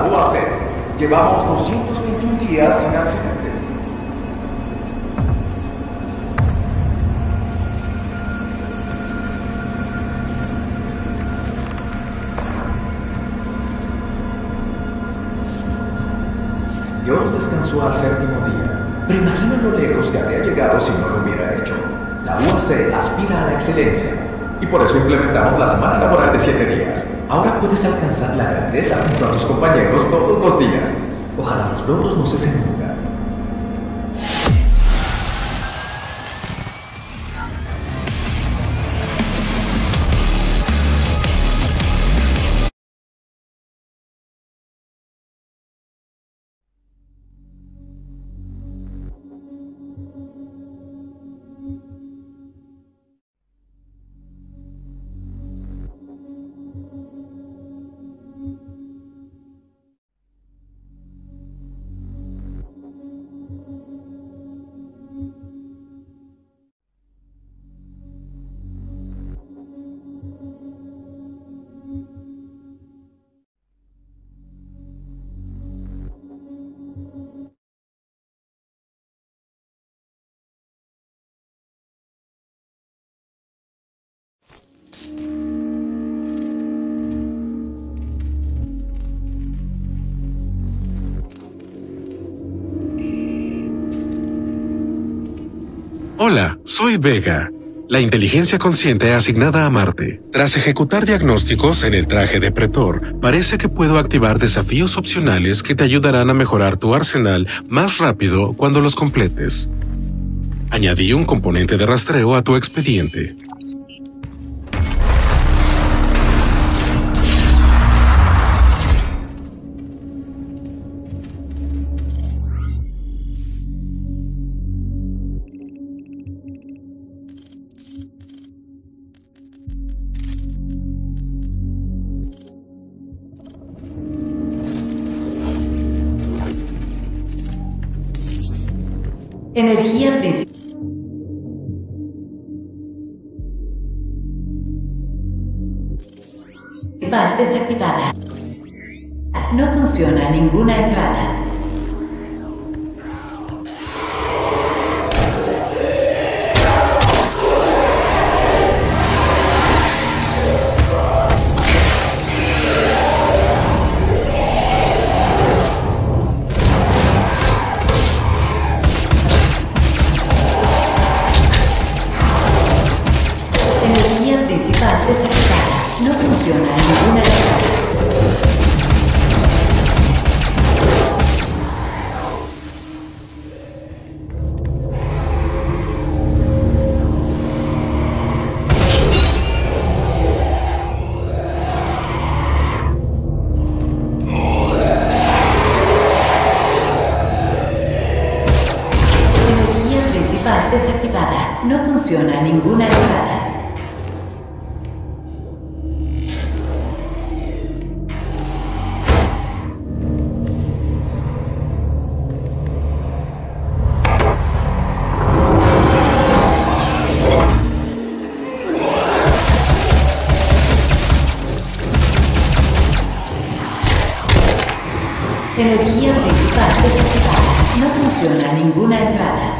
la UAC. Llevamos 221 días sin accidentes. Dios descansó al séptimo día, pero imagina lo lejos que habría llegado si no lo hubiera hecho. La UAC aspira a la excelencia, y por eso implementamos la semana laboral de 7 días. Ahora puedes alcanzar la grandeza junto a tus compañeros todos los días. Ojalá los logros no cesen nunca. Hola, soy Vega, la inteligencia consciente asignada a Marte. Tras ejecutar diagnósticos en el traje de Pretor, parece que puedo activar desafíos opcionales que te ayudarán a mejorar tu arsenal más rápido cuando los completes. Añadí un componente de rastreo a tu expediente. Energía principal desactivada. No funciona ninguna entrada. Desactivada. No funciona ninguna entrada. Energía principal desactivada. No funciona ninguna entrada. Energía principal desactivada. No funciona ninguna entrada.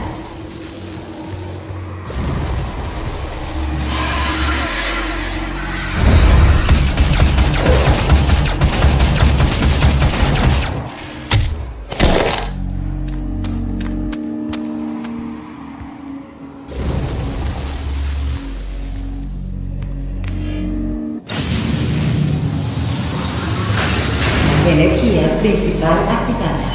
Energía principal activada.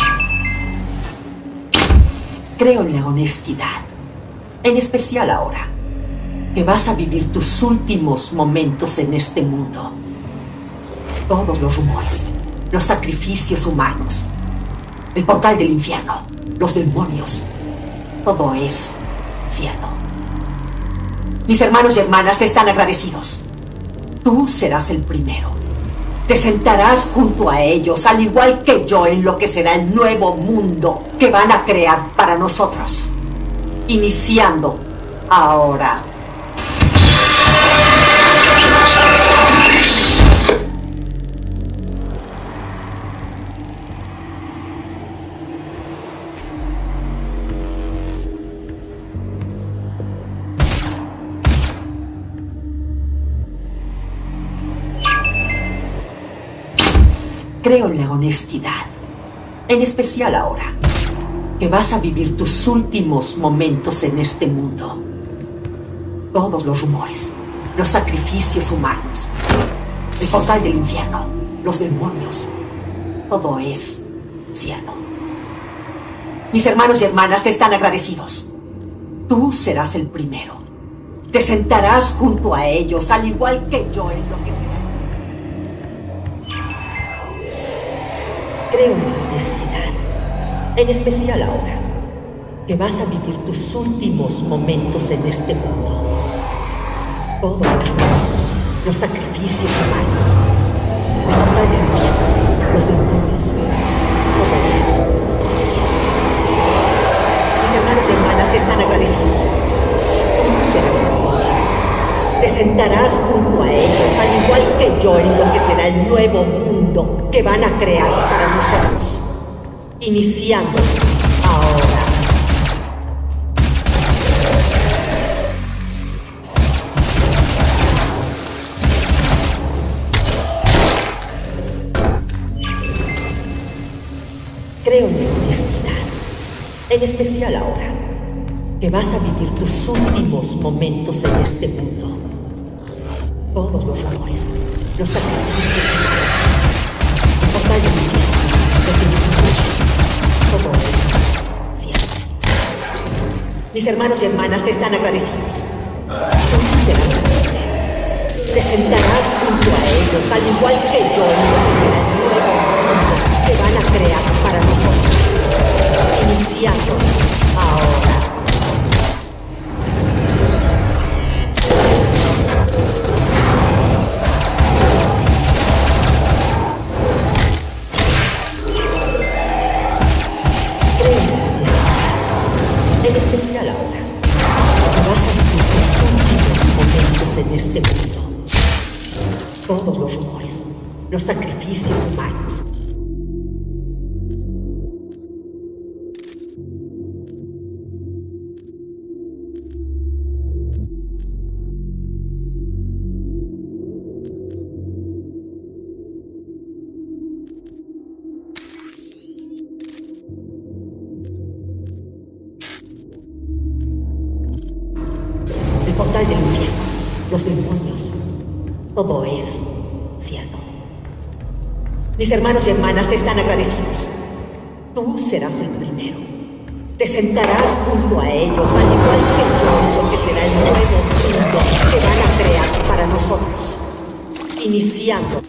Creo en la honestidad, en especial ahora, que vas a vivir tus últimos momentos en este mundo. Todos los rumores, los sacrificios humanos, el portal del infierno, los demonios, todo es cierto. Mis hermanos y hermanas te están agradecidos. Tú serás el primero. Te sentarás junto a ellos, al igual que yo, en lo que será el nuevo mundo que van a crear para nosotros. Iniciando ahora. Creo en la honestidad, en especial ahora, que vas a vivir tus últimos momentos en este mundo. Todos los rumores, los sacrificios humanos, el portal del infierno, los demonios, todo es cierto. Mis hermanos y hermanas te están agradecidos. Tú serás el primero. Te sentarás junto a ellos, al igual que yo enloqueceré. Creo en la honestidad, en especial ahora, que vas a vivir tus últimos momentos en este mundo. Todos los rumores, los sacrificios humanos, el portal del infierno, los demonios, todo es cierto. Mis hermanos y hermanas te están agradecidos. Tú serás el primero. Te sentarás junto a ellos, al igual que yo, en lo que será el nuevo mundo que van a crear para nosotros. Iniciando ahora. Creo en la honestidad, en especial ahora, que vas a vivir tus últimos momentos en este mundo. Todos los rumores, los sacrificios humanos, el portal del infierno, los demonios, todo es cierto. Mis hermanos y hermanas te están agradecidos. Tú serás el primero. Te sentarás junto a ellos, al igual que yo, en lo que será el nuevo mundo que van a crear para nosotros. Iniciando ahora. En especial ahora, que vas a vivir tus últimos momentos en este mundo. Todos los rumores, los sacrificios humanos. El portal del infierno, los demonios, todo es cierto. Mis hermanos y hermanas te están agradecidos. Tú serás el primero. Te sentarás junto a ellos, al igual que yo, en lo que será el nuevo mundo que van a crear para nosotros. Iniciando.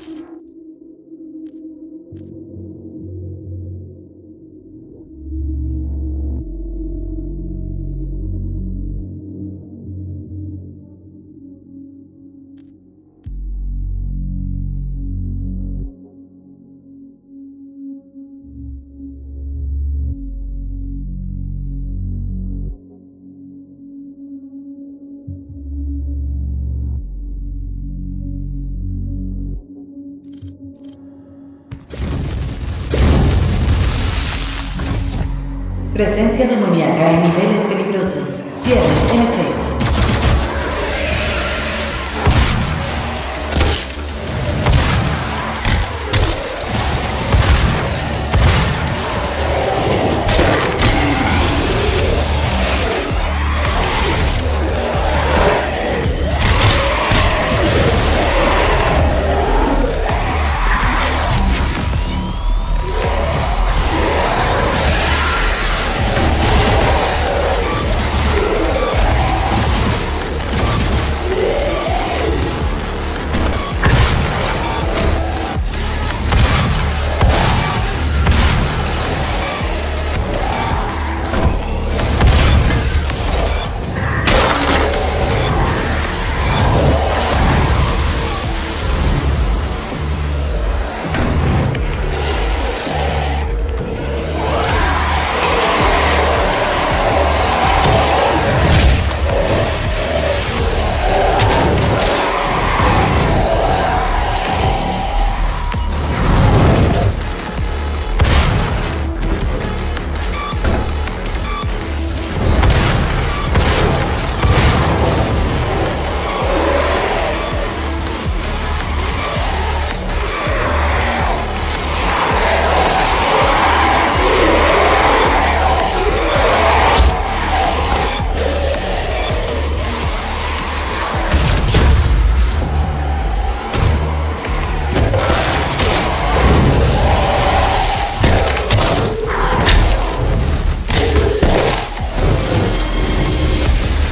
Presencia demoníaca en niveles peligrosos. Cierre NF.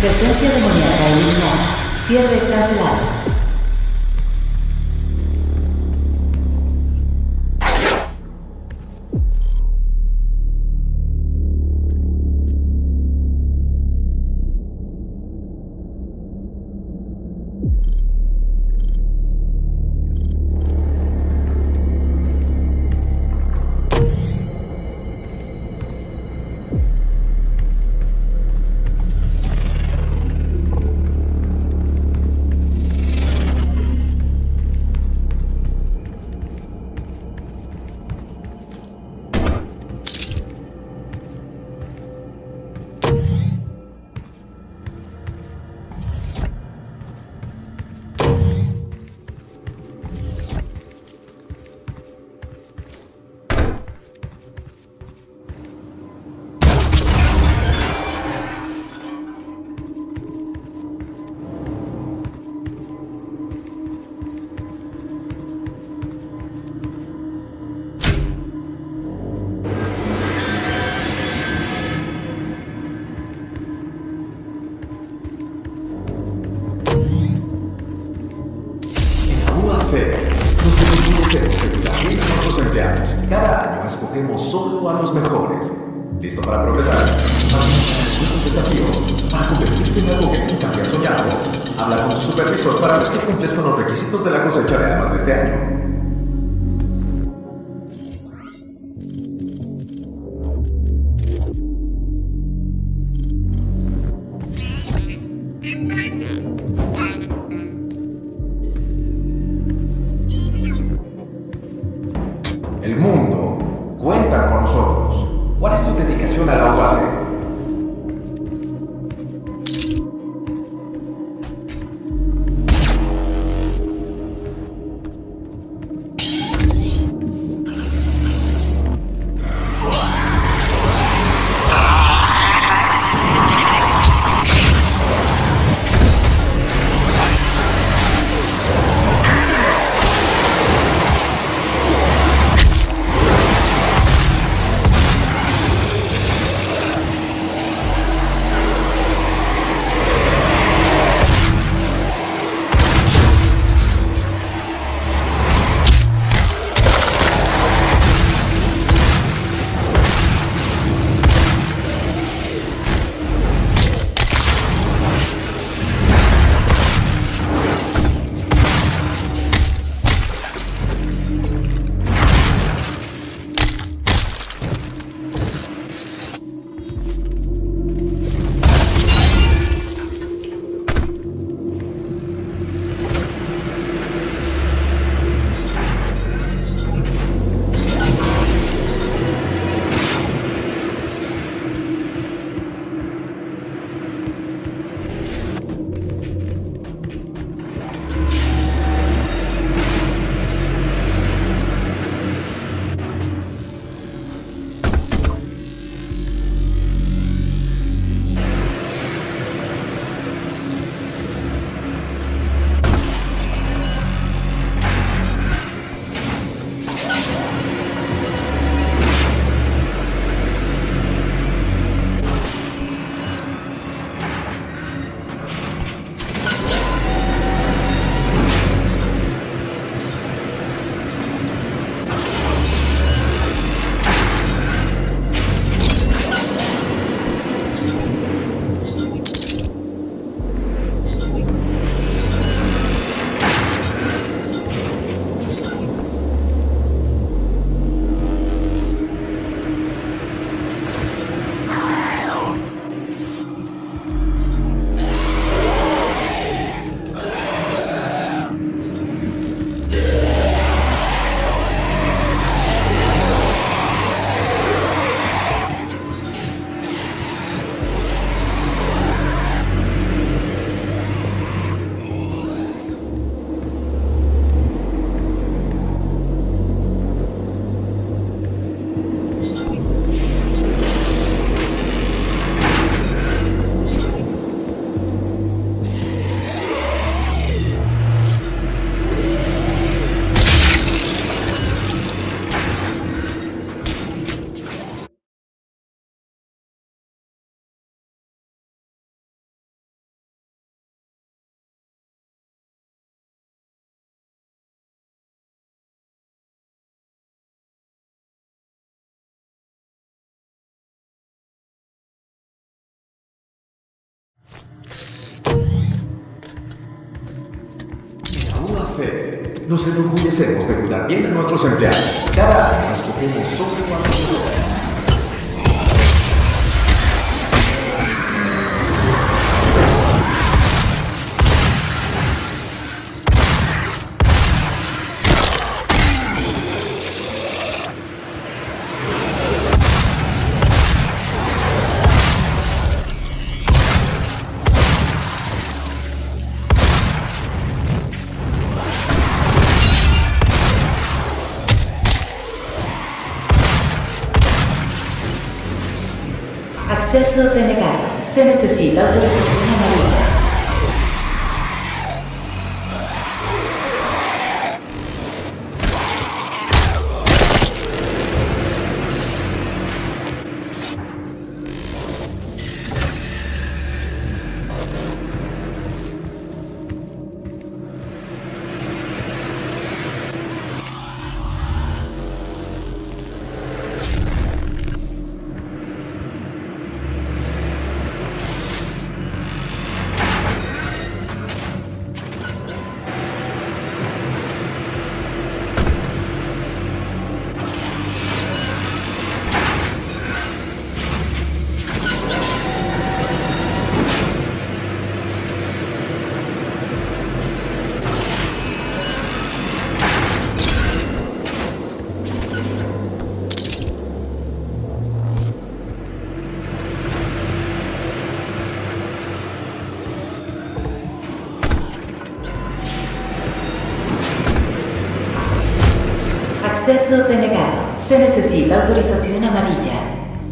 Presencia demoníaca eliminada. Cierre cancelado. Nosotros también a nuestros empleados. Cada año escogemos solo a los mejores. ¿Listo para progresar? Nuevos desafíos para convertirte en algo que nunca habías soñado. Habla con tu supervisor para ver si cumples con los requisitos de la cosecha de almas de este año. El mundo cuenta con nosotros. ¿Cuál es tu dedicación a la UAC? UAC. Nos enorgullecemos de cuidar bien a nuestros empleados. Cada año escogemos solo a los mejores. Acceso denegado. Se necesita autorización amarilla. Acceso denegado. Se necesita autorización amarilla.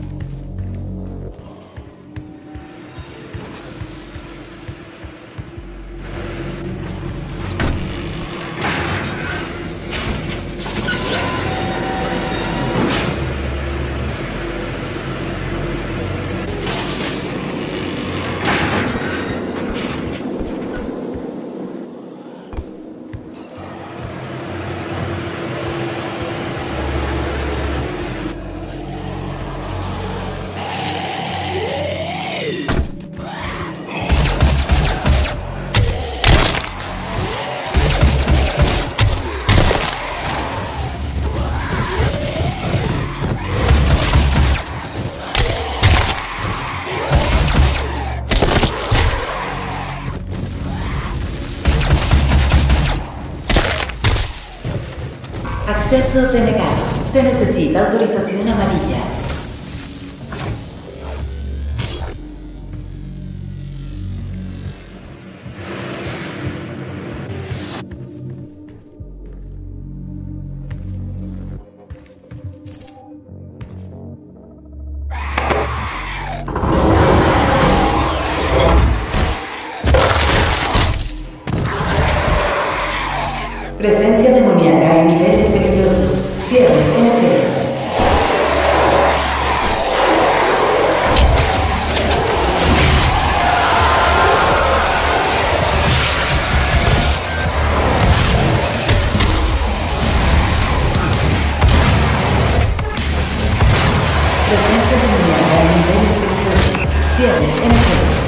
Acceso denegado. Se necesita autorización amarilla. Presencia demoníaca en niveles peligrosos. Cierre NG. Presencia demoníaca en niveles peligrosos. Cierre NG.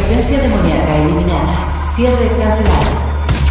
Presencia demoníaca eliminada. Cierre cancelado.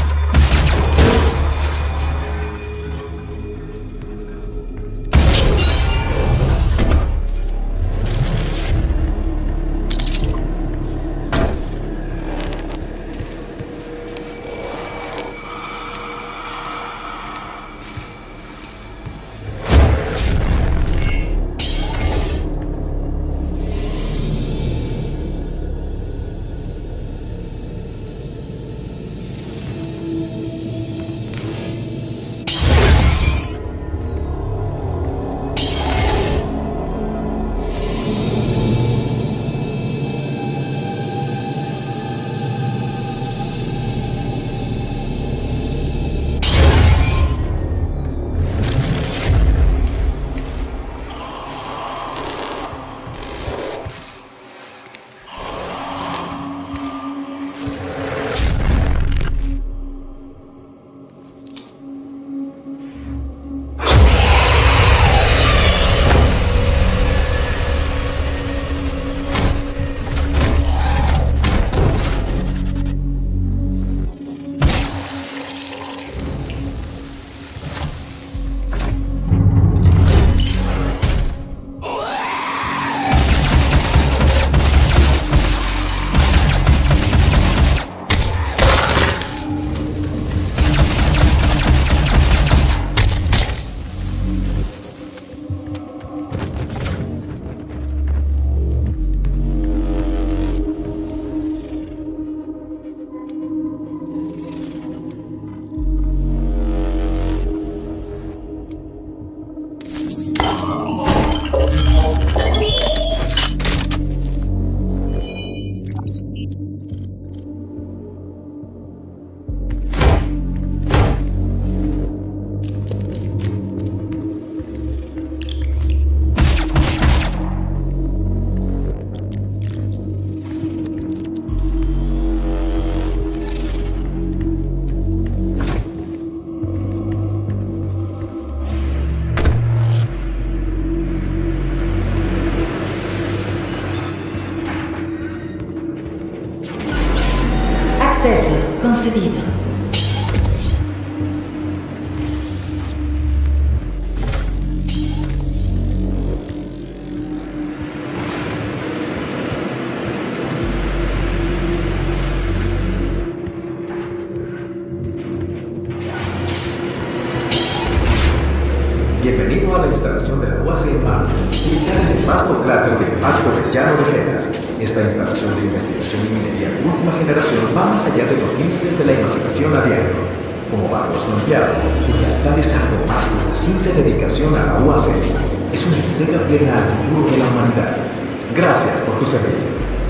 Acceso concedido. Bienvenido a la instalación de la UAC en Marte, ubicada en el vasto cráter de impacto del llano de Geras. Esta instalación de investigación y minería de última generación va más allá de los límites de la imaginación a diario. Como valioso empleado, tu lealtad es algo más que una simple dedicación a la UAC. Es una entrega plena al futuro de la humanidad. Gracias por tu servicio.